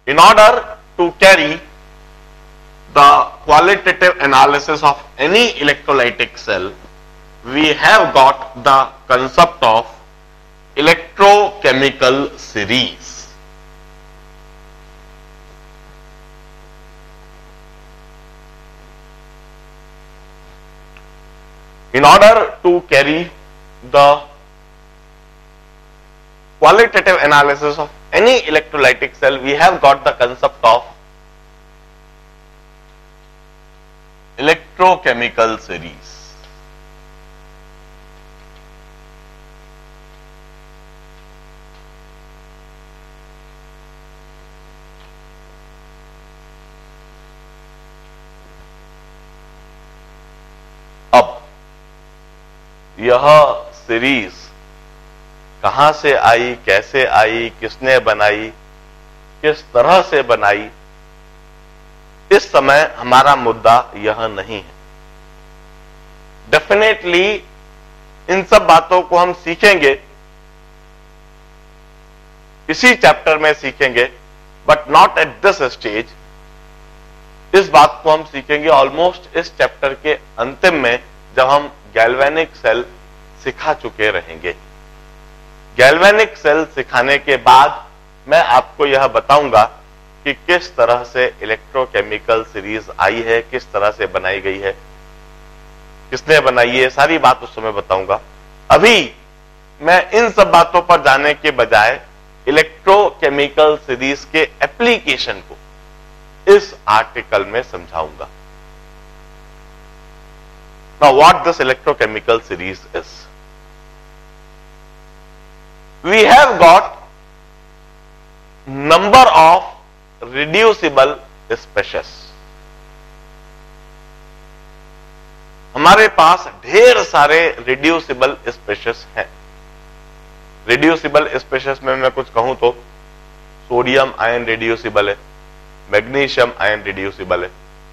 In order to carry the qualitative analysis of any electrolytic cell, we have got the concept of electrochemical series. In order to carry the qualitative analysis of any electrolytic cell, we have got the concept of electrochemical series. अब यह series कहां से आई, कैसे आई, किसने बनाई, किस तरह से बनाई, इस समय हमारा मुद्दा यह नहीं है. डेफिनेटली इन सब बातों को हम सीखेंगे, इसी चैप्टर में सीखेंगे, but not at this stage. इस बात को हम सीखेंगे ऑलमोस्ट इस चैप्टर के अंतिम में, जब हम गैल्वेनिक सेल सिखा चुके रहेंगे. गैल्वेनिक सेल सिखाने के बाद मैं आपको यह बताऊंगा कि किस तरह से इलेक्ट्रोकेमिकल सीरीज आई है, किस तरह से बनाई गई है, किसने बनाई है, सारी बात उस समय बताऊंगा. अभी मैं इन सब बातों पर जाने के बजाय इलेक्ट्रोकेमिकल सीरीज के एप्लीकेशन को इस आर्टिकल में समझाऊंगा. Now what this electrochemical series is. We have got number of reducible species. हमारे पास ढेर सारे रिड्यूसिबल स्पेशेस हैं. रिड्यूसिबल स्पेशेस में मैं कुछ कहूं तो सोडियम आयन रिड्यूसिबल है, मैग्नीशियम आयन रिड्यूसिबल है,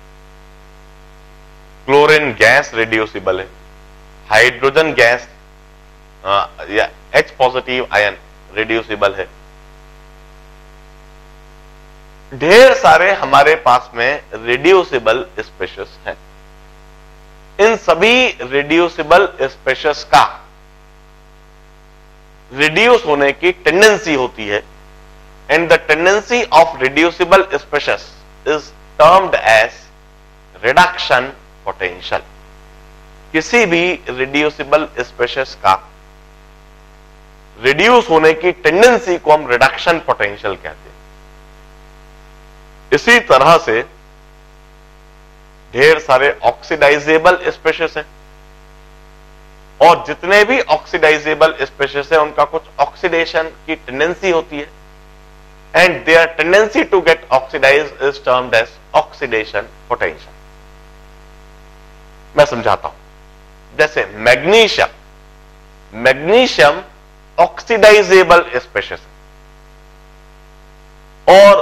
क्लोरीन गैस रिड्यूसिबल है, हाइड्रोजन गैस या H पॉजिटिव आयन रिड्यूसिबल है. ढेर सारे हमारे पास में रिड्यूसिबल स्पेशेस हैं. इन सभी रिड्यूसिबल स्पेशेस का रिड्यूस होने की टेंडेंसी होती है, and the tendency of reducible species is termed as reduction potential. किसी भी रिड्यूसिबल स्पेशेस का रिड्यूस होने की टेंडेंसी को हम रिडक्शन पोटेंशियल कहते हैं. इसी तरह से ढेर सारे ऑक्सीडाइजेबल स्पेशेस हैं, और जितने भी ऑक्सीडाइजेबल स्पेशेस हैं उनका कुछ ऑक्सीडेशन की टेंडेंसी होती है, and their tendency to get oxidise is termed as oxidation potential. मैं समझाता हूं. जैसे मैग्नीशियम, मैग्नीशियम ऑक्सीडाइजेबल स्पेशेस, और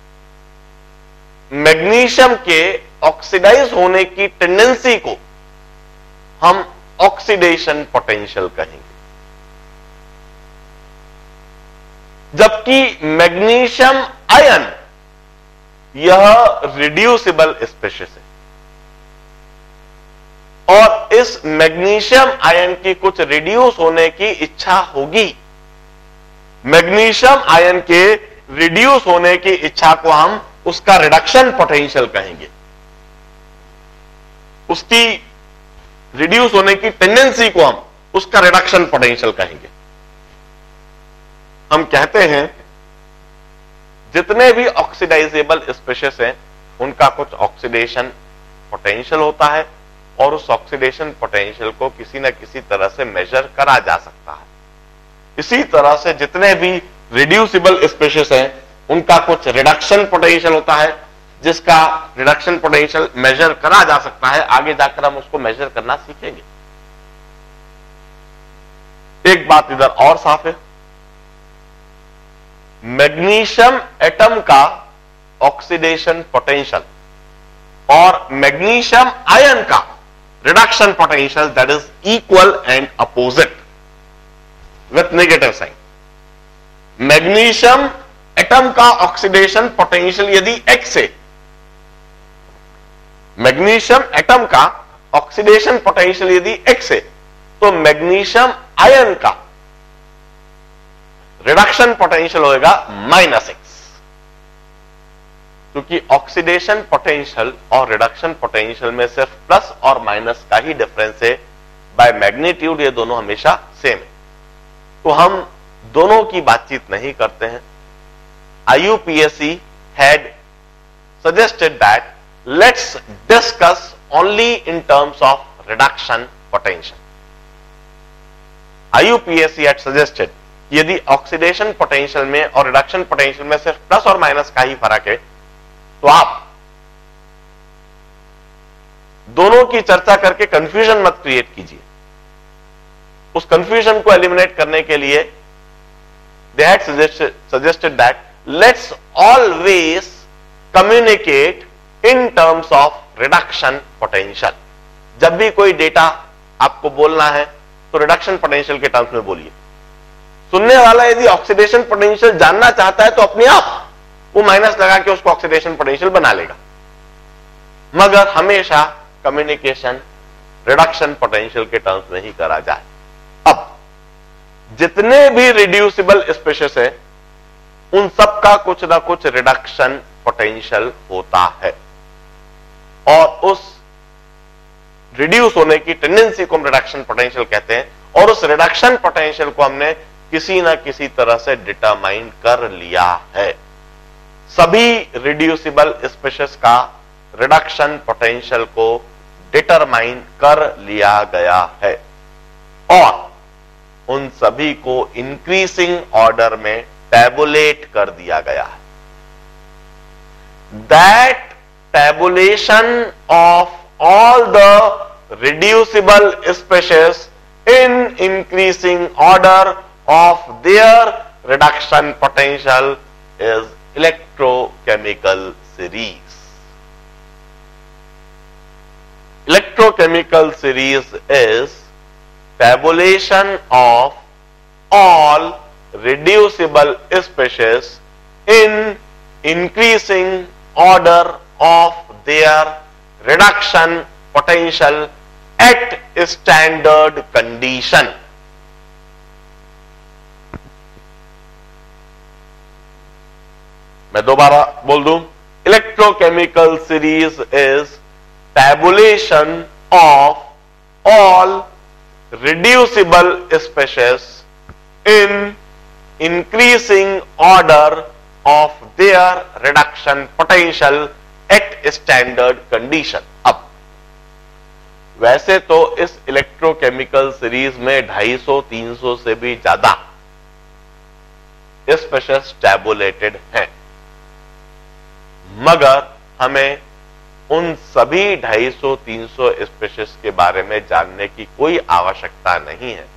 मैग्नीशियम के ऑक्सीडाइज होने की टेंडेंसी को हम ऑक्सीडेशन पोटेंशियल कहेंगे. जबकि मैग्नीशियम आयन यह रिड्यूसिबल स्पेशेस है, और इस मैग्नीशियम आयन की कुछ रिड्यूस होने की इच्छा होगी. मैग्नीशियम आयन के रिड्यूस होने की इच्छा को हम उसका रिडक्शन पोटेंशियल कहेंगे. उसकी रिड्यूस होने की टेंडेंसी को हम उसका रिडक्शन पोटेंशियल कहेंगे. हम कहते हैं जितने भी ऑक्सीडाइजेबल स्पेशेस हैं उनका कुछ ऑक्सीडेशन पोटेंशियल होता है, और उस ऑक्सीडेशन पोटेंशियल को किसी न किसी तरह से मेजर करा जा सकता है. इसी तरह से जितने भी रिड्यूसिबल स्पेशेस हैं उनका कुछ रिडक्शन पोटेंशियल होता है, जिसका रिडक्शन पोटेंशियल मेजर करा जा सकता है. आगे जाकर हम उसको मेजर करना सीखेंगे. एक बात इधर और साफ है, मैग्नीशियम एटम का ऑक्सीडेशन पोटेंशियल और मैग्नीशियम आयन का reduction potential that is equal and opposite with negative sign. Magnesium atom का ऑक्सीडेशन पोटेंशियल यदि x है, मैग्नीशियम एटम का ऑक्सीडेशन पोटेंशियल यदि x है, तो मैग्नीशियम आयन का रिडक्शन पोटेंशियल होगा -x। क्योंकि ऑक्सीडेशन पोटेंशियल और रिडक्शन पोटेंशियल में सिर्फ प्लस और माइनस का ही डिफरेंस है, बाय मैग्नीट्यूड ये दोनों हमेशा सेम है। तो हम दोनों की बातचीत नहीं करते हैं। IUPAC had suggested that let's discuss only in terms of reduction potential. IUPAC had suggested यदि ऑक्सीडेशन पोटेंशियल में और रिडक्शन पोटेंशियल में सिर्फ प्लस और माइनस का ही फर्क है, तो आप दोनों की चर्चा करके कंफ्यूजन मत क्रिएट कीजिए। उस कंफ्यूजन को एलिमिनेट करने के लिए they had suggested that let's always communicate in terms of reduction potential. जब भी कोई डेटा आपको बोलना है तो रिडक्शन पोटेंशियल के टर्म्स में बोलिए। सुनने वाला यदि ऑक्सीडेशन पोटेंशियल जानना चाहता है तो अपने आप वो माइनस लगा के उसको ऑक्सीडेशन पोटेंशियल बना लेगा, मगर हमेशा कम्युनिकेशन रिडक्शन पोटेंशियल के टर्म्स में ही करा जाए। अब जितने भी रिड्यूसिबल स्पेशीज है उन सब का कुछ ना कुछ रिडक्शन पोटेंशियल होता है, और उस रिड्यूस होने की टेंडेंसी को हम रिडक्शन पोटेंशियल कहते हैं, और उस रिडक्शन पोटेंशियल को हमने किसी ना किसी तरह से डिटरमाइन कर लिया है। सभी रिड्यूसिबल स्पेशीज का रिडक्शन पोटेंशियल को डिटरमाइन कर लिया गया है, और उन सभी को इंक्रीजिंग ऑर्डर में टैबुलेट कर दिया गया है। That tabulation of all the reducible species in increasing order of their reduction potential is electrochemical series. Electrochemical series is tabulation of all reducible species in increasing order of their reduction potential at standard condition. मैं दोबारा बोल दूं, electrochemical series is tabulation of all reducible species in increasing order of their reduction potential at standard condition. अब वैसे तो इस electrochemical series में 250-300 से भी ज्यादा स्पेशीज टैबुलेटेड हैं, मगर हमें उन सभी 250-300 स्पेशीज के बारे में जानने की कोई आवश्यकता नहीं है।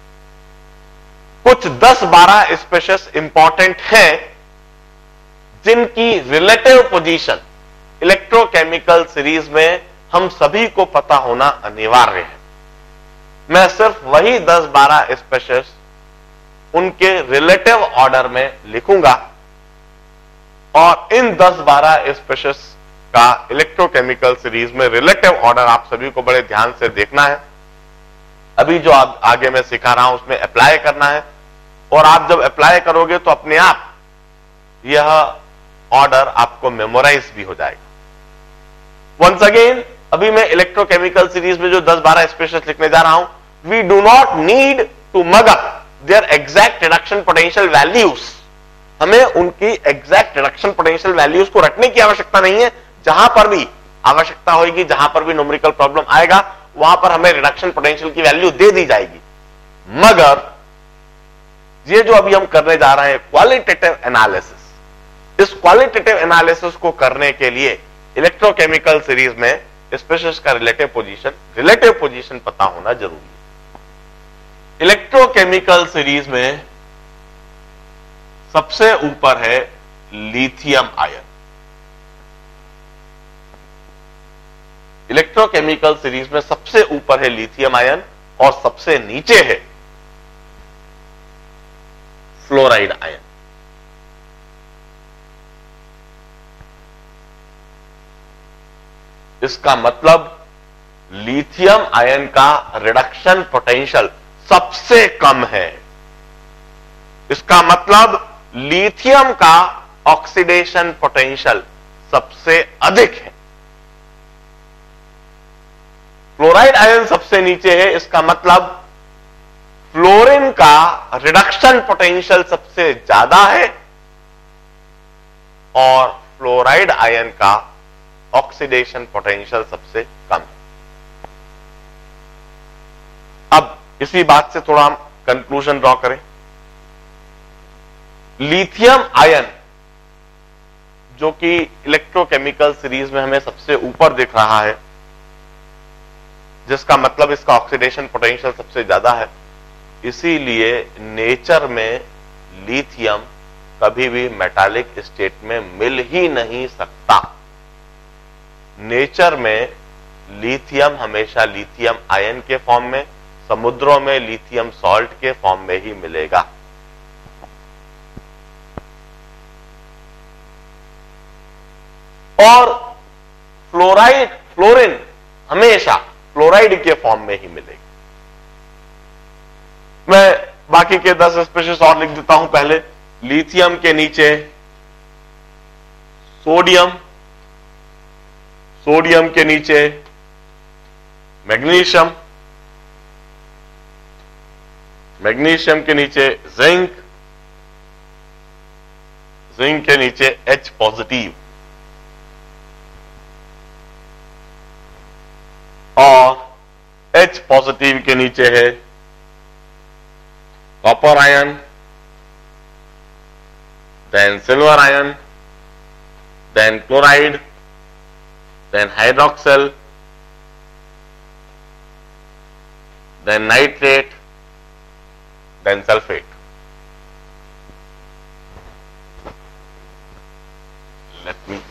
कुछ 10-12 स्पेशीज इंपॉर्टेंट हैं जिनकी रिलेटिव पोजीशन इलेक्ट्रोकेमिकल सीरीज में हम सभी को पता होना अनिवार्य है। मैं सिर्फ वही 10-12 स्पेशीज उनके रिलेटिव ऑर्डर में लिखूंगा, और इन 10-12 स्पेशीज का इलेक्ट्रोकेमिकल सीरीज में रिलेटिव ऑर्डर आप सभी को बड़े ध्यान से देखना है। अभी जो आगे मैं सिखा रहा हूं उसमें अप्लाई करना है, और आप जब अप्लाई करोगे तो अपने आप यह ऑर्डर आपको मेमोराइज भी हो जाएगा। वंस अगेन, अभी मैं इलेक्ट्रोकेमिकल सीरीज में जो 10-12 स्पेशीज लिखने जा रहा हूं, we do not need to mug up their exact reduction potential values. हमें उनकी एग्जैक्ट रिडक्शन पोटेंशियल वैल्यूज को रटने की आवश्यकता नहीं है। जहां पर भी आवश्यकता होगी, जहां पर भी न्यूमेरिकल प्रॉब्लम आएगा, वहां पर हमें रिडक्शन पोटेंशियल की वैल्यू दे दी जाएगी। मगर ये जो अभी हम करने जा रहे हैं क्वालिटेटिव एनालिसिस, इस क्वालिटेटिव एनालिसिस को करने के लिए इलेक्ट्रोकेमिकल सीरीज में स्पेशीज का रिलेटिव पोजीशन पता होना जरूरी है। इलेक्ट्रोकेमिकल सीरीज में सबसे ऊपर है लिथियम आयन। इलेक्ट्रोकेमिकल सीरीज में सबसे ऊपर है लिथियम आयन, और सबसे नीचे है फ्लोराइड आयन। इसका मतलब लिथियम आयन का रिडक्शन पोटेंशियल सबसे कम है। इसका मतलब लिथियम का ऑक्सीडेशन पोटेंशियल सबसे अधिक है। फ्लोराइड आयन सबसे नीचे है, इसका मतलब फ्लोरीन का रिडक्शन पोटेंशियल सबसे ज्यादा है और फ्लोराइड आयन का ऑक्सीडेशन पोटेंशियल सबसे कम है। अब इसी बात से थोड़ा हम कंक्लूजन ड्रॉ करें। लिथियम आयन जो कि इलेक्ट्रोकेमिकल सीरीज में हमें सबसे ऊपर दिख रहा है, जिसका मतलब इसका ऑक्सीडेशन पोटेंशियल सबसे ज्यादा है, इसीलिए नेचर में लिथियम कभी भी मेटालिक स्टेट में मिल ही नहीं सकता। नेचर में लिथियम हमेशा लिथियम आयन के फॉर्म में, समुद्रों में लिथियम सॉल्ट के फॉर्म में ही मिलेगा। और फ्लोरीन हमेशा फ्लोराइड के फॉर्म में ही मिलेगी। मैं बाकी के 10 स्पीशीज और लिख देता हूं। पहले लिथियम के नीचे सोडियम, सोडियम के नीचे मैग्नीशियम, मैग्नीशियम के नीचे जिंक, जिंक के नीचे H पॉजिटिव और H पॉजिटिव के नीचे है copper ion, then silver ion, then chloride, then hydroxyl, then nitrate, then sulphate. Let me,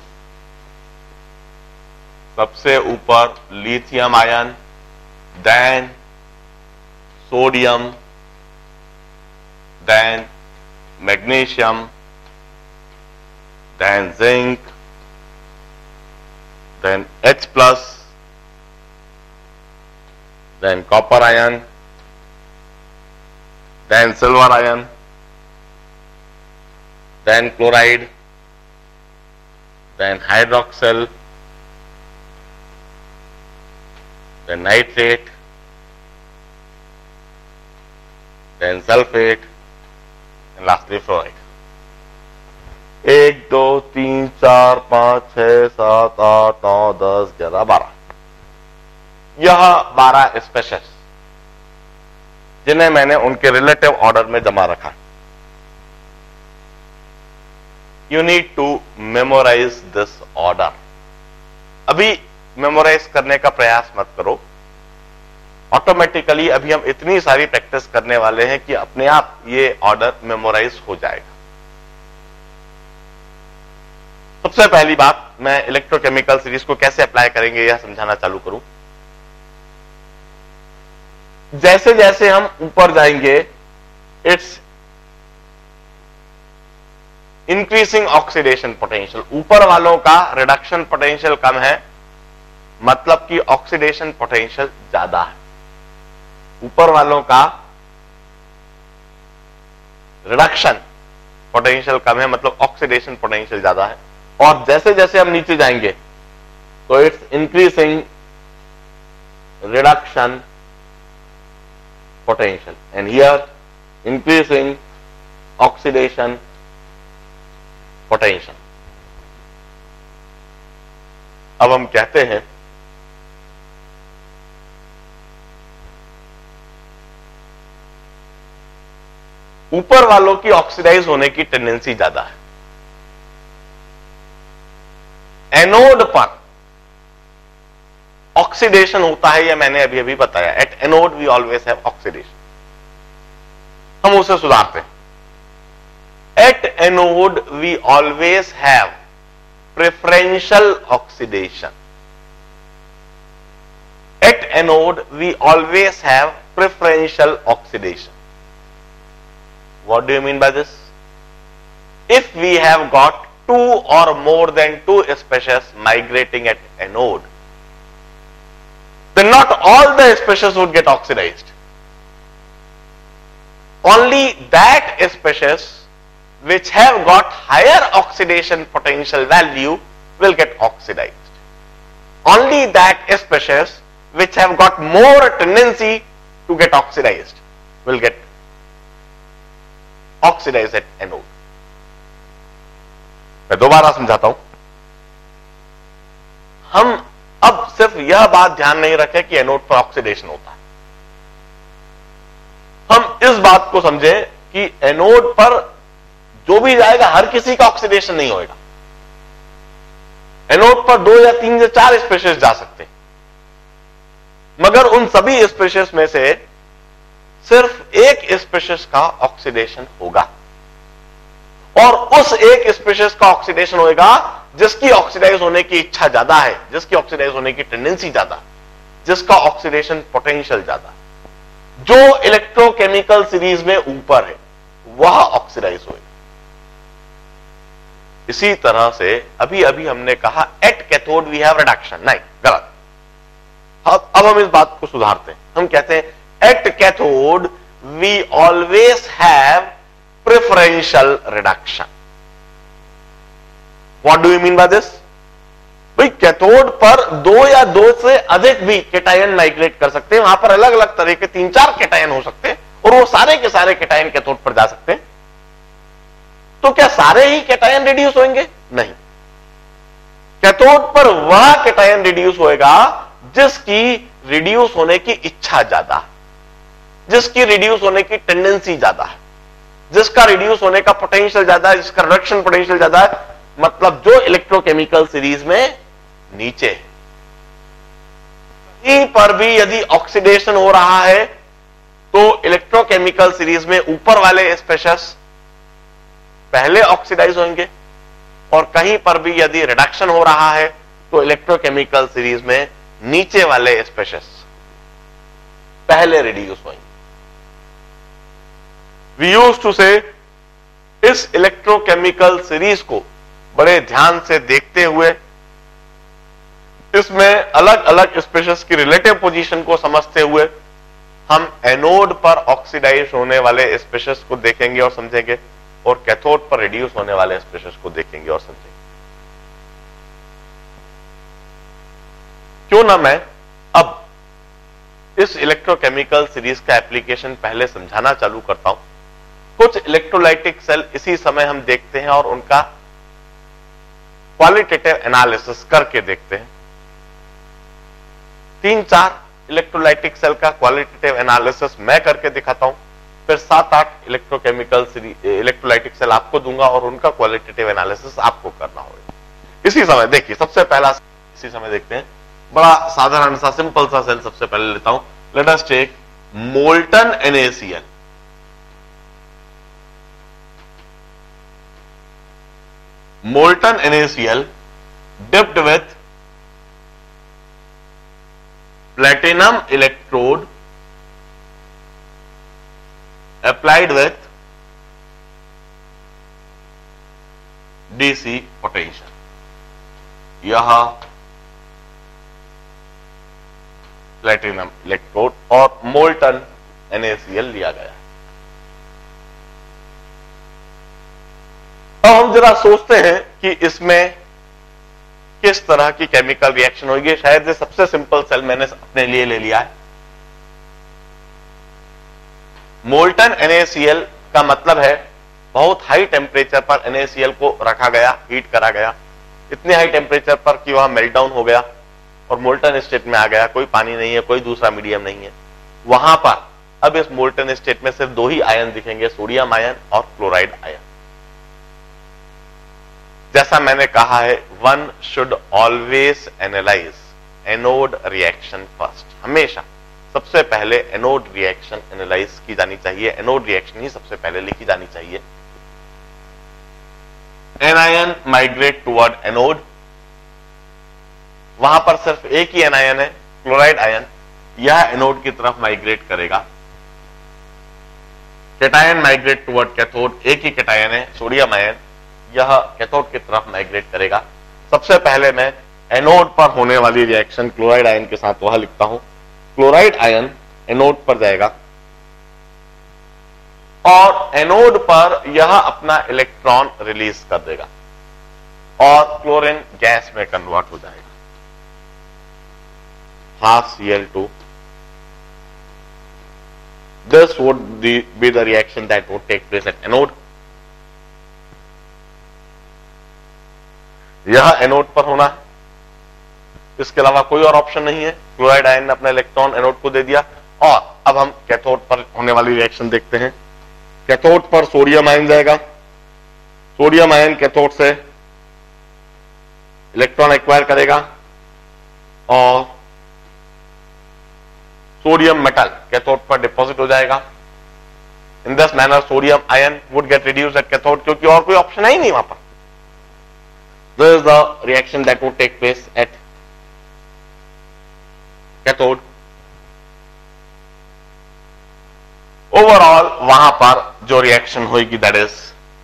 सबसे ऊपर lithium ion, then sodium, then magnesium, then zinc, then H plus, then copper ion, then silver ion, then chloride, then hydroxyl, then nitrate, then sulfate, and lastly fluoride. 1 2 3 4 5 6 7 8 9 10 11 12, यह 12 species जिन्हें मैंने उनके relative order में जमा रखा। You need to memorise this order. अभी memorise करने का प्रयास मत करो, ऑटोमेटिकली अभी हम इतनी सारी प्रैक्टिस करने वाले हैं कि अपने आप ये ऑर्डर मेमोराइज हो जाएगा। सबसे पहली बात, मैं इलेक्ट्रोकेमिकल सीरीज को कैसे अप्लाई करेंगे यह समझाना चालू करूं। जैसे जैसे हम ऊपर जाएंगे, इट्स इंक्रीजिंग ऑक्सीडेशन पोटेंशियल। ऊपर वालों का रिडक्शन पोटेंशियल कम है, मतलब कि ऑक्सीडेशन पोटेंशियल ज्यादा है। ऊपर वालों का रिडक्शन पोटेंशियल कम है, मतलब ऑक्सीडेशन पोटेंशियल ज्यादा है। और जैसे जैसे हम नीचे जाएंगे तो it's increasing reduction potential and here increasing oxidation potential. अब हम कहते हैं ऊपर वालों की ऑक्सीडाइज होने की टेंडेंसी ज्यादा है। एनोड पर ऑक्सीडेशन होता है, यह मैंने अभी अभी बताया। At anode we always have oxidation, हम उसे सुधारते हैं। At anode we always have preferential oxidation. At anode we always have preferential oxidation. What do you mean by this? If we have got 2 or more than 2 species migrating at anode, then not all the species would get oxidized. Only that species which have got higher oxidation potential value will get oxidized. Only that species which have got more tendency to get oxidized will get oxidized at anode. मैं दोबारा समझाता हूं. हम अब सिर्फ यह बात ध्यान नहीं रखें कि एनोड पर ऑक्सीडेशन होता है. हम इस बात को समझें कि एनोड पर जो भी जाएगा हर किसी का ऑक्सीडेशन नहीं होगा. एनोड पर 2 या 3 या 4 स्पेशीज जा सकते हैं, मगर उन सभी स्पेशीज में से सिर्फ एक स्पेशीज का ऑक्सीडेशन होगा, और उस एक स्पेशीज का ऑक्सीडेशन होगा जिसकी ऑक्सीडाइज होने की इच्छा ज्यादा है, जिसकी ऑक्सीडाइज होने की टेंडेंसी ज्यादा, जिसका ऑक्सीडेशन पोटेंशियल ज्यादा, जो इलेक्ट्रोकेमिकल सीरीज में ऊपर है वह ऑक्सीडाइज होगा. इसी तरह से अभी अभी हमने कहा at cathode we have reduction. नहीं, गलत. अब हम इस बात को सुधारते हैं. हम कहते हैं at cathode we always have preferential reduction. What do you mean by this? भाई कैथोड पर 2 या 2 से अधिक भी कैटायन माइग्रेट कर सकते हैं. वहां पर अलग अलग तरह के 3-4 कैटायन हो सकते हैं और वो सारे के सारे कैटायन कैथोड पर जा सकते हैं. तो क्या सारे ही कैटायन रिड्यूस होंगे? नहीं. कैथोड पर वह कैटायन रिड्यूस होएगा जिसकी रिड्यूस होने की इच्छा ज्यादा, जिसकी रिड्यूस होने की टेंडेंसी ज्यादा है, जिसका रिड्यूस होने का पोटेंशियल ज्यादा है, जिसका रिडक्शन पोटेंशियल ज्यादा है. मतलब जो इलेक्ट्रोकेमिकल सीरीज में नीचे है. कहीं पर भी यदि ऑक्सीडेशन हो रहा है तो इलेक्ट्रोकेमिकल सीरीज में ऊपर वाले स्पेशीज पहले ऑक्सीडाइज होंगे, और कहीं पर भी यदि रिडक्शन हो रहा है तो इलेक्ट्रोकेमिकल सीरीज में नीचे वाले स्पेशीज पहले रिड्यूस होंगे. वी यूज्ड टू से इस इलेक्ट्रोकेमिकल सीरीज को बड़े ध्यान से देखते हुए, इसमें अलग अलग स्पेशीज की रिलेटिव पोजीशन को समझते हुए हम एनोड पर ऑक्सीडाइज होने वाले स्पेशीज को देखेंगे और समझेंगे, और कैथोड पर रिड्यूस होने वाले स्पेशीज को देखेंगे और समझेंगे. क्यों ना मैं अब इस इलेक्ट्रोकेमिकल सीरीज का एप्लीकेशन पहले समझाना चालू करता हूं. कुछ इलेक्ट्रोलाइटिक सेल इसी समय हम देखते हैं और उनका क्वालिटेटिव एनालिसिस करके देखते हैं. 3-4 इलेक्ट्रोलाइटिक सेल का क्वालिटेटिव एनालिसिस मैं करके दिखाता हूं, फिर 7-8 इलेक्ट्रोलाइटिक सेल आपको दूंगा और उनका क्वालिटेटिव एनालिसिस आपको करना होगा. इसी समय देखिए, सबसे पहला इसी समय देखते हैं, बड़ा साधारण सा सिंपल सा सेल सबसे पहले लेता हूं. Let us take molten NaCl. Molten NaCl dipped with platinum electrode applied with DC potential. यह प्लेटिनम इलेक्ट्रोड और मोल्टन NaCl लिया गया. अब हम जरा सोचते हैं कि इसमें किस तरह की केमिकल रिएक्शन होगी. शायद ये सबसे सिंपल सेल मैंने अपने लिए ले लिया है. मोल्टन NaCl का मतलब है बहुत हाई टेम्परेचर पर NaCl को रखा गया, हीट करा गया, इतने हाई टेम्परेचर पर कि वह मेल्ट डाउन हो गया और मोल्टन स्टेट में आ गया. कोई पानी नहीं है, कोई दूसरा मीडियम नहीं है. वहां पर अब इस मोल्टन स्टेट में सिर्फ 2 ही आयन दिखेंगे, सोडियम आयन और क्लोराइड आयन. जैसा मैंने कहा है, one should always analyse anode reaction first. हमेशा सबसे पहले एनोड रिएक्शन एनालाइज की जानी चाहिए. एनोड रिएक्शन ही सबसे पहले लिखी जानी चाहिए. Anion migrate toward anode. वहां पर सिर्फ एक ही एनायन है, क्लोराइड आयन. यह एनोड की तरफ माइग्रेट करेगा. Cation migrate toward cathode. एक ही कैटायन है, सोडियम आयन. यह कैथोड की तरफ माइग्रेट करेगा. सबसे पहले मैं एनोड पर होने वाली रिएक्शन क्लोराइड आयन के साथ वह लिखता हूं। क्लोराइड आयन एनोड पर जाएगा और एनोड पर यह अपना इलेक्ट्रॉन रिलीज कर देगा और क्लोरीन गैस में कन्वर्ट हो जाएगा, Cl2. This would be the reaction that would take place at anode. यह एनोड पर होना है, इसके अलावा कोई और ऑप्शन नहीं है। क्लोराइड आयन ने अपना इलेक्ट्रॉन एनोड को दे दिया और अब हम कैथोड पर होने वाली रिएक्शन देखते हैं। कैथोड पर सोडियम आयन जाएगा, सोडियम आयन कैथोड से इलेक्ट्रॉन एक्वायर करेगा और सोडियम मेटल कैथोड पर डिपॉजिट हो जाएगा। In this manner sodium ion would get reduced at cathode, क्योंकि और कोई ऑप्शन है ही नहीं वहां पर। This is the reaction that would take place at cathode. Overall वहां पर जो रिएक्शन होगी that is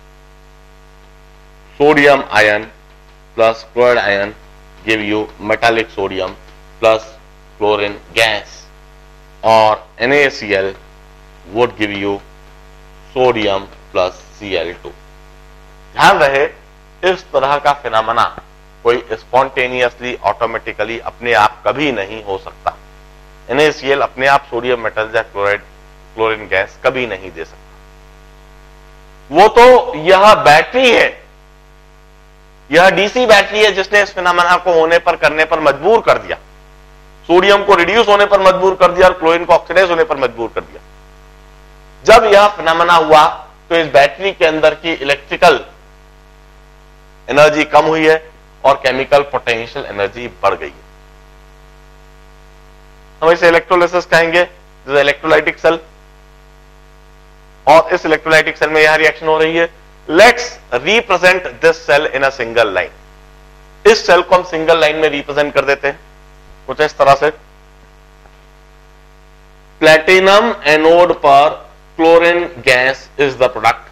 sodium ion plus chloride ion give you metallic sodium plus chlorine gas, और NaCl would give you sodium plus Cl2. ध्यान रहे, इस तरह का फिनोमेना कोई स्पॉन्टेनियसली ऑटोमेटिकली अपने आप कभी नहीं हो सकता। NaCl अपने आप सोडियम मेटल या क्लोरीन गैस कभी नहीं दे सकता। वो तो यह बैटरी है, यह डीसी बैटरी है जिसने इस फिनोमेना को होने पर करने पर मजबूर कर दिया, सोडियम को रिड्यूस होने पर मजबूर कर दिया और क्लोरीन को ऑक्सीडाइज होने पर मजबूर कर दिया। जब यह फिनोमेना हुआ तो इस बैटरी के अंदर की इलेक्ट्रिकल एनर्जी कम हुई है और केमिकल पोटेंशियल एनर्जी बढ़ गई है। हम इसे इलेक्ट्रोलिसिस कहेंगे, जैसे इलेक्ट्रोलाइटिक सेल, और इस इलेक्ट्रोलाइटिक सेल में यह रिएक्शन हो रही है। Let's represent this cell in a single line. इस सेल को हम सिंगल लाइन में रिप्रेजेंट कर देते हैं कुछ इस तरह से। प्लेटिनम एनोड पर chlorine gas is the product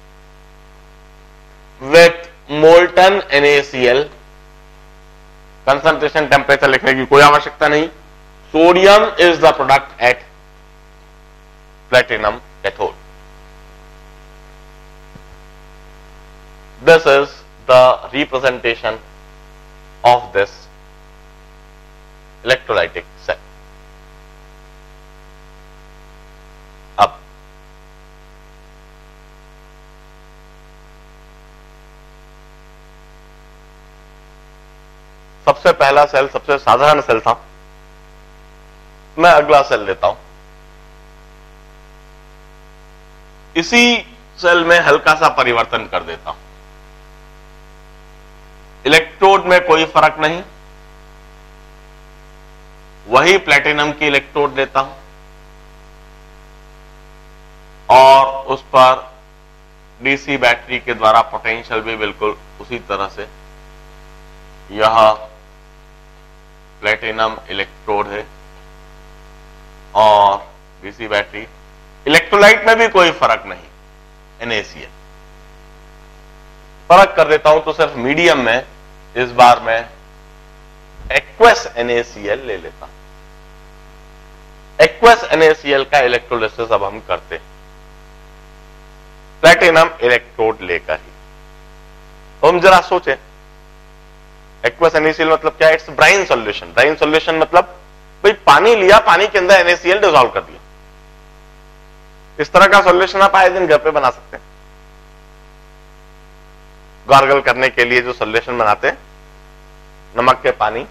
with molten NaCl। Concentration temperature लिखने की कोई आवश्यकता नहीं। Sodium is the product at platinum cathode. This is the representation of this electrolytic cell. अब सबसे पहला सेल सबसे साधारण सेल था, मैं अगला सेल लेता हूं। इसी सेल में हल्का सा परिवर्तन कर देता हूं। इलेक्ट्रोड में कोई फर्क नहीं, वही प्लेटिनम की इलेक्ट्रोड लेता हूं और उस पर डीसी बैटरी के द्वारा पोटेंशियल भी बिल्कुल उसी तरह से, यह प्लेटिनम इलेक्ट्रोड है और डीसी बैटरी। इलेक्ट्रोलाइट में भी कोई फर्क नहीं, NaCl। फर्क कर देता हूं तो सिर्फ मीडियम में इस बार मैं एक्वस NaCl ले लेता हूं। एक्वस NaCl का इलेक्ट्रोलिसिस अब हम करते हैं प्लेटिनम इलेक्ट्रोड लेकर ही। तो हम जरा सोचें, एक्वस NaCl मतलब क्या है? It's brine solution. Brine solution मतलब भाई पानी लिया, पानी के अंदर NaCl डिसॉल्व कर दिया। इस तरह का सॉल्यूशन आप आए दिन घर पे बना सकते हैं। गार्गल करने के लिए जो सॉल्यूशन बनाते हैं, नमक के पानी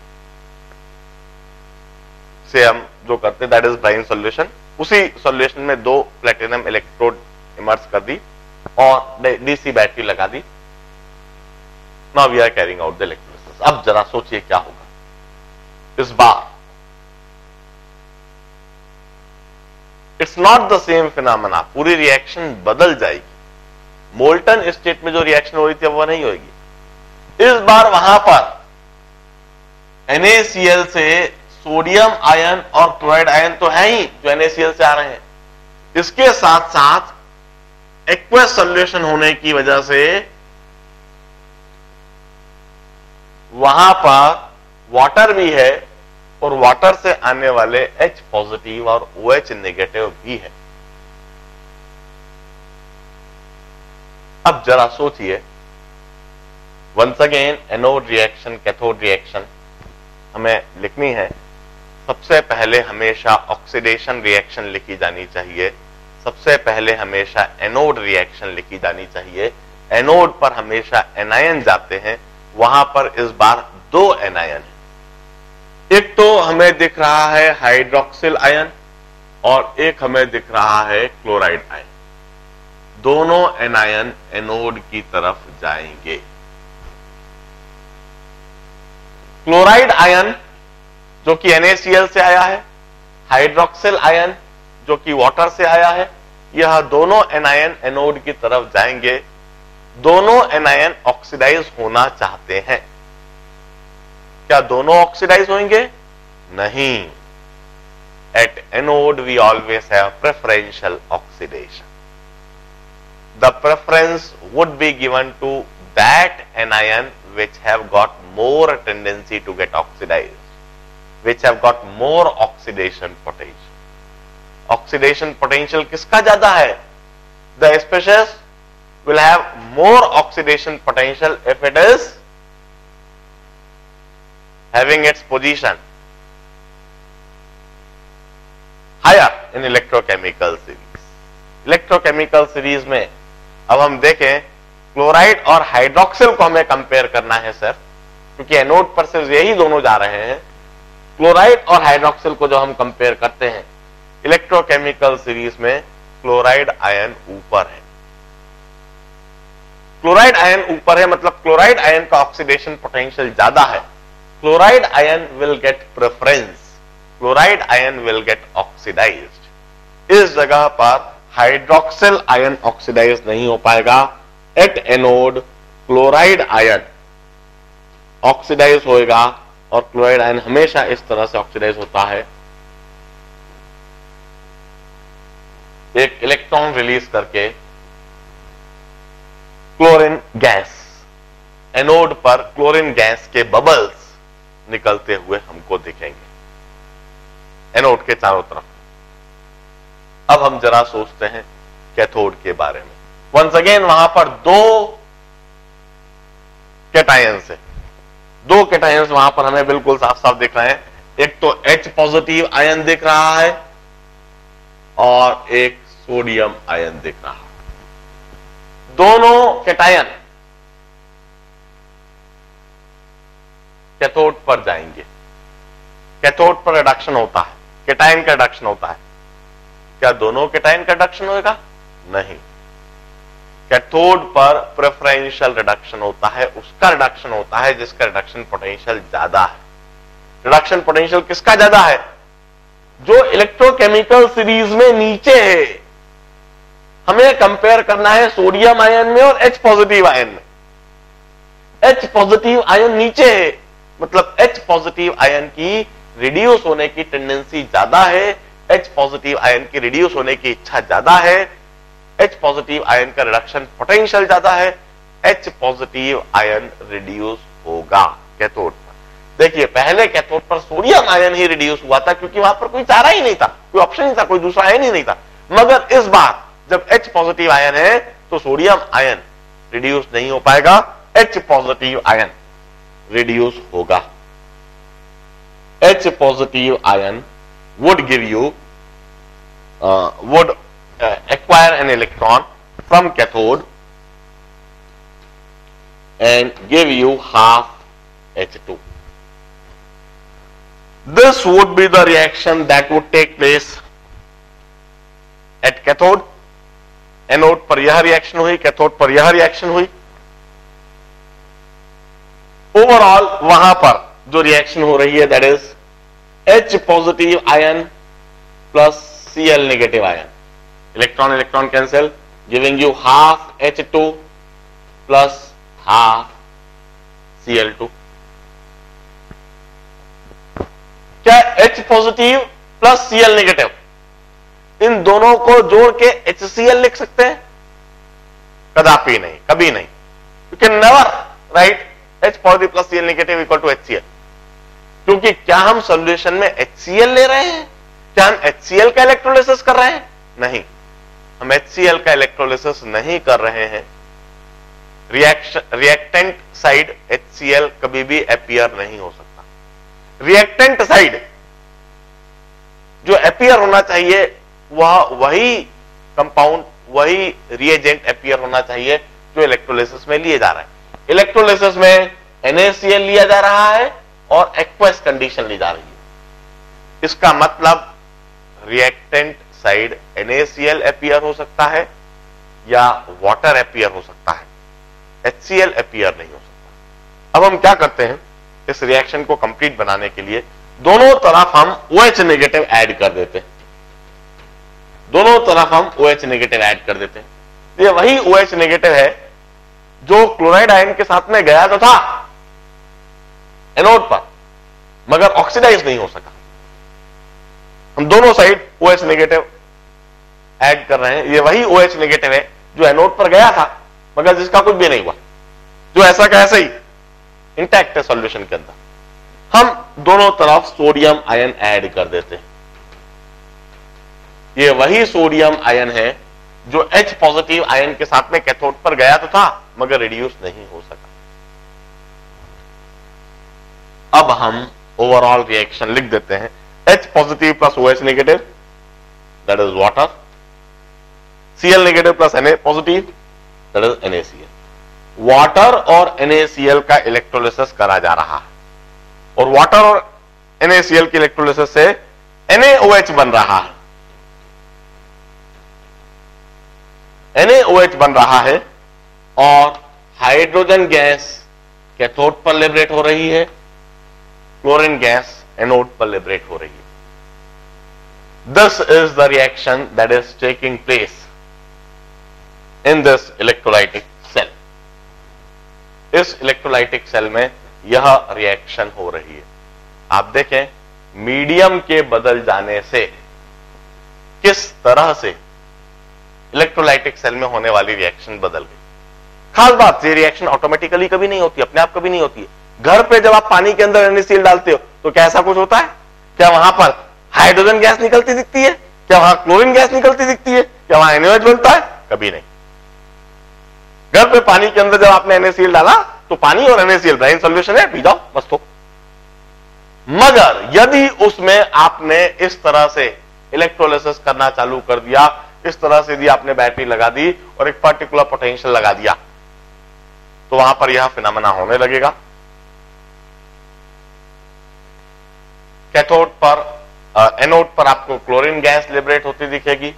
से हम जो करते हैं दैट इज ब्राइन सॉल्यूशन। उसी सॉल्यूशन में 2 प्लेटिनम इलेक्ट्रोड इमर्स कर दी और डीसी बैटरी लगा दी। Now we are carrying out the electrolysis. अब जरा सोचिए क्या होगा इस बार। It's not the same phenomena, पूरी रिएक्शन बदल जाएगी। मोल्टन स्टेट में जो रिएक्शन हो रही थी वो नहीं होगी। इस बार वहां पर NaCl से सोडियम आयन और क्लोराइड आयन तो है ही जो NaCl से आ रहे हैं, इसके साथ साथ एक्वस सॉल्यूशन होने की वजह से वहां पर वाटर भी है और वाटर से आने वाले H पॉजिटिव और OH नेगेटिव भी है। अब जरा सोचिए, once again anode reaction, cathode reaction हमें लिखनी है। सबसे पहले हमेशा ऑक्सीडेशन रिएक्शन लिखी जानी चाहिए, सबसे पहले हमेशा एनोड रिएक्शन लिखी जानी चाहिए। एनोड पर हमेशा एनायन जाते हैं, वहां पर इस बार 2 एनायन है। एक तो हमें दिख रहा है हाइड्रोक्सिल आयन और एक हमें दिख रहा है क्लोराइड आयन। दोनों एनायन एनोड की तरफ जाएंगे। क्लोराइड आयन जो कि NaCl से आया है, हाइड्रोक्सिल आयन जो कि वाटर से आया है, यह दोनों एनायन एनोड की तरफ जाएंगे। दोनों एनायन ऑक्सीडाइज होना चाहते हैं। क्या दोनों ऑक्सीडाइज होंगे? नहीं। At anode we always have preferential oxidation. The preference would be given to that anion which have got more tendency to get oxidized, which have got more oxidation potential. Oxidation potential किसका ज्यादा है? The species will have more oxidation potential if it is having its position higher in electrochemical series. Electrochemical series में अब हम देखें, chloride और hydroxyl को हमें कंपेयर करना है सर, क्योंकि एनोड पर सिर्फ यही दोनों जा रहे हैं। क्लोराइड और हाइड्रोक्सिल को जो हम कंपेयर करते हैं इलेक्ट्रोकेमिकल सीरीज में, क्लोराइड आयन ऊपर है। क्लोराइड आयन ऊपर है मतलब क्लोराइड आयन का ऑक्सीडेशन पोटेंशियल ज्यादा है। Chloride ion will get preference, chloride ion will get oxidised. इस जगह पर हाइड्रोक्सिल आयन ऑक्सीडाइज नहीं हो पाएगा। At anode chloride ion oxidise होएगा और क्लोराइड आयन हमेशा इस तरह से ऑक्सीडाइज होता है, एक इलेक्ट्रॉन रिलीज करके क्लोरीन गैस। एनोड पर क्लोरीन गैस के बबल्स निकलते हुए हमको दिखेंगे एनोड के चारों तरफ। अब हम जरा सोचते हैं कैथोड के बारे में। वंस अगेन वहां पर 2 कैटायंस है, 2 कैटायंस वहां पर हमें बिल्कुल साफ साफ दिख रहे हैं। एक तो H पॉजिटिव आयन दिख रहा है और एक सोडियम आयन दिख रहा है। दोनों कैटायन कैथोड पर जाएंगे। कैथोड पर रिडक्शन होता है, कैटायन का रिडक्शन होता है। क्या दोनों कैटायन का रिडक्शन होगा? नहीं। कैथोड पर प्रेफरेंशियल रिडक्शन होता है, उसका रिडक्शन होता है जिसका रिडक्शन पोटेंशियल ज्यादा है। रिडक्शन पोटेंशियल किसका ज्यादा है? जो इलेक्ट्रोकेमिकल सीरीज में नीचे है। हमें कंपेयर करना है सोडियम आयन में और H पॉजिटिव आयन में। H पॉजिटिव आयन नीचे है मतलब H पॉजिटिव आयन की रिड्यूस होने की टेंडेंसी ज्यादा है, H पॉजिटिव आयन की रिड्यूस होने की इच्छा ज्यादा है, H पॉजिटिव आयन का रिडक्शन पोटेंशियल ज्यादा है, H पॉजिटिव आयन रिड्यूस होगा कैथोड पर। देखिए पहले कैथोड पर सोडियम आयन ही रिड्यूस हुआ था क्योंकि वहां पर कोई चारा ही नहीं था, कोई ऑप्शन नहीं था, कोई दूसरा आयन ही नहीं था। मगर इस बार जब H पॉजिटिव आयन है तो सोडियम आयन रिड्यूस नहीं हो पाएगा, H पॉजिटिव आयन रिड्यूस होगा। H positive ion would give you would acquire an electron from cathode and give you half H2. This would be the reaction that would take place at cathode. Anode पर यह reaction हुई, cathode पर यह reaction हुई। Overall वहां पर जो reaction हो रही है that is H positive ion plus Cl negative ion, electron electron cancel, giving you half H2 plus half Cl2। क्या H positive plus Cl negative इन दोनों को जोड़ के HCl लिख सकते हैं? कदापि नहीं, कभी नहीं। You can never write H positive plus Cl negative equal to HCl। क्योंकि क्या हम सॉल्यूशन में HCl ले रहे हैं? क्या हम HCl का इलेक्ट्रोलिसिस कर रहे हैं? नहीं, हम HCl का इलेक्ट्रोलिसिस नहीं कर रहे हैं। रिएक्टेंट साइड HCl कभी भी अपीयर नहीं हो सकता। रिएक्टेंट साइड जो अपीयर होना चाहिए वह वही कंपाउंड, वही रिएजेंट अपीयर होना चाहिए जो इलेक्ट्रोलिसिस में लिए जा रहा है। इलेक्ट्रोलिसिस में NaCl लिया जा रहा है और एक्वस कंडीशन ली जा रही है। इसका मतलब रिएक्टेंट साइड NaCl अपीयर हो सकता है या वाटर अपीयर हो सकता है, HCl अपीयर नहीं हो सकता। अब हम क्या करते हैं, इस रिएक्शन को कंप्लीट बनाने के लिए दोनों तरफ हम OH नेगेटिव ऐड कर देते हैं। दोनों तरफ हम OH नेगेटिव ऐड कर देते हैं। ये वही OH नेगेटिव है जो क्लोराइड आयन के साथ में गया तो था एनोड पर, मगर ऑक्सीडाइज नहीं हो सका। हम दोनों साइड OH नेगेटिव ऐड कर रहे हैं। ये वही OH नेगेटिव है जो एनोड पर गया था मगर जिसका कुछ भी नहीं हुआ, जो ऐसा का ऐसा ही इंटैक्ट है सॉल्यूशन के अंदर। हम दोनों तरफ सोडियम आयन ऐड कर देते हैं। ये वही सोडियम आयन है जो H पॉजिटिव आयन के साथ में कैथोड पर गया तो था मगर रिड्यूस नहीं हो सका। अब हम ओवरऑल रिएक्शन लिख देते हैं। H positive plus OH negative that is water, Cl negative plus Na positive that is NaCl। Water और NaCl का इलेक्ट्रोलिसिस करा जा रहा है और वाटर और NaCl के इलेक्ट्रोलिसिस से NaOH बन रहा है। NaOH बन रहा है और हाइड्रोजन गैस कैथोड पर लिबरेट हो रही है, क्लोरीन गैस एनोड पर लिबरेट हो रही है। This is the reaction that is taking place in this electrolytic cell. इस इलेक्ट्रोलाइटिक सेल में यह रिएक्शन हो रही है। आप देखें मीडियम के बदल जाने से किस तरह से इलेक्ट्रोलाइटिक सेल में होने वाली रिएक्शन बदल गई। खास बात, ये रिएक्शन ऑटोमेटिकली कभी नहीं होती, अपने आप कभी नहीं होती है। घर पे जब आप पानी के अंदर NaCl डालते हो तो क्या ऐसा कुछ होता है? क्या वहां पर हाइड्रोजन गैस निकलती दिखती है? क्या वहां क्लोरीन गैस निकलती दिखती है? क्या वहां NaOH बनता है? कभी नहीं। घर पे पानी के अंदर जब आपने NaCl डाला तो पानी और NaCl ब्राइन सॉल्यूशन है, पी जाओ बस। तो मगर यदि उसमें आपने इस तरह से इलेक्ट्रोलिसिस करना चालू कर दिया, इस तरह से यदि आपने बैटरी लगा दी और एक पर्टिकुलर पोटेंशियल लगा दिया तो वहां पर यह फिनोमेना होने लगेगा। कैथोड पर एनोड पर आपको क्लोरीन गैस लिबरेट होती दिखेगी,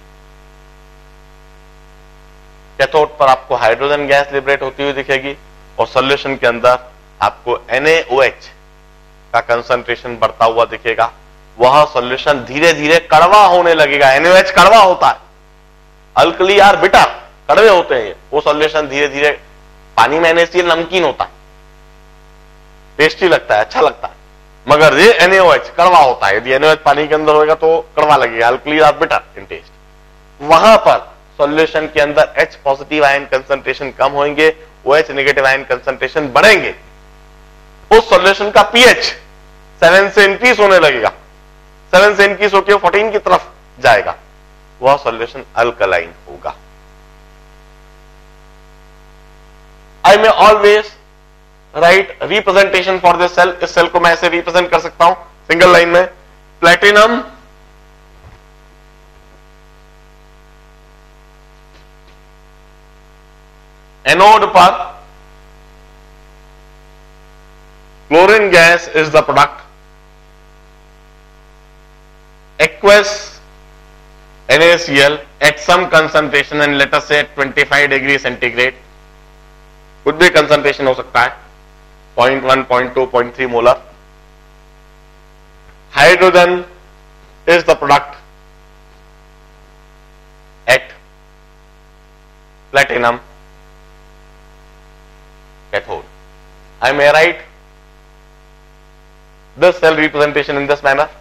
कैथोड पर आपको हाइड्रोजन गैस लिबरेट होती हुई दिखेगी और सॉल्यूशन के अंदर आपको NaOH का कंसंट्रेशन बढ़ता हुआ दिखेगा। वह सॉल्यूशन धीरे धीरे कड़वा होने लगेगा। NaOH कड़वा होता है, अल्कली आर बिटर, कड़वे होते हैं। वो सॉल्यूशन धीरे धीरे, पानी में NaCl नमकीन होता है, टेस्टी लगता है, अच्छा लगता है, मगर ये NaOH कड़वा होता है। यदि NaOH पानी के अंदर होगा तो कड़वा लगेगा, alkali are bitter in taste. वहां पर सॉल्यूशन के अंदर H पॉजिटिव आयन कंसंट्रेशन कम होंगे, OH नेगेटिव आयन कंसंट्रेशन बढ़ेंगे। उस सॉल्यूशन का pH 7 से इंक्रीज होने लगेगा, 7 से इंक्रीज होकर 14 की तरफ जाएगा। वह सॉल्यूशन अल्कलाइन होगा। I may always write representation for this cell. इस सेल को मैं ऐसे रिप्रेजेंट कर सकता हूं सिंगल लाइन में। प्लेटिनम एनोड पर chlorine gas is the product, aqueous NaCl at some concentration and let us say 25 degree centigrade, कुछ भी कंसंट्रेशन हो सकता है, 0.1, 0.2, 0.3 molar. Hydrogen is the product at platinum cathode. I may write this cell representation in this manner।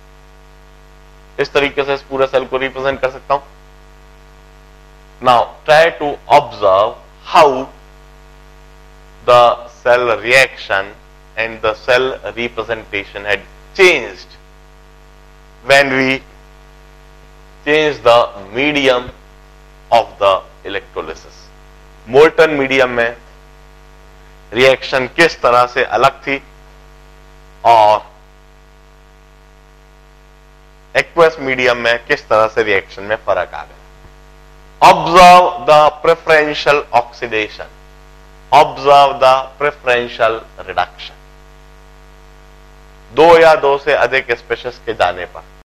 इस तरीके से इस पूरे सेल को रिप्रेजेंट कर सकता हूं। Now try to observe how the cell reaction and the cell representation had changed when we changed the medium of the electrolysis. Molten medium में रिएक्शन किस तरह से अलग थी और एक्वस मीडियम में किस तरह से रिएक्शन में फर्क आ गया. Observe the preferential oxidation, observe the preferential reduction. 2 या 2 से अधिक स्पेशीज के जाने पर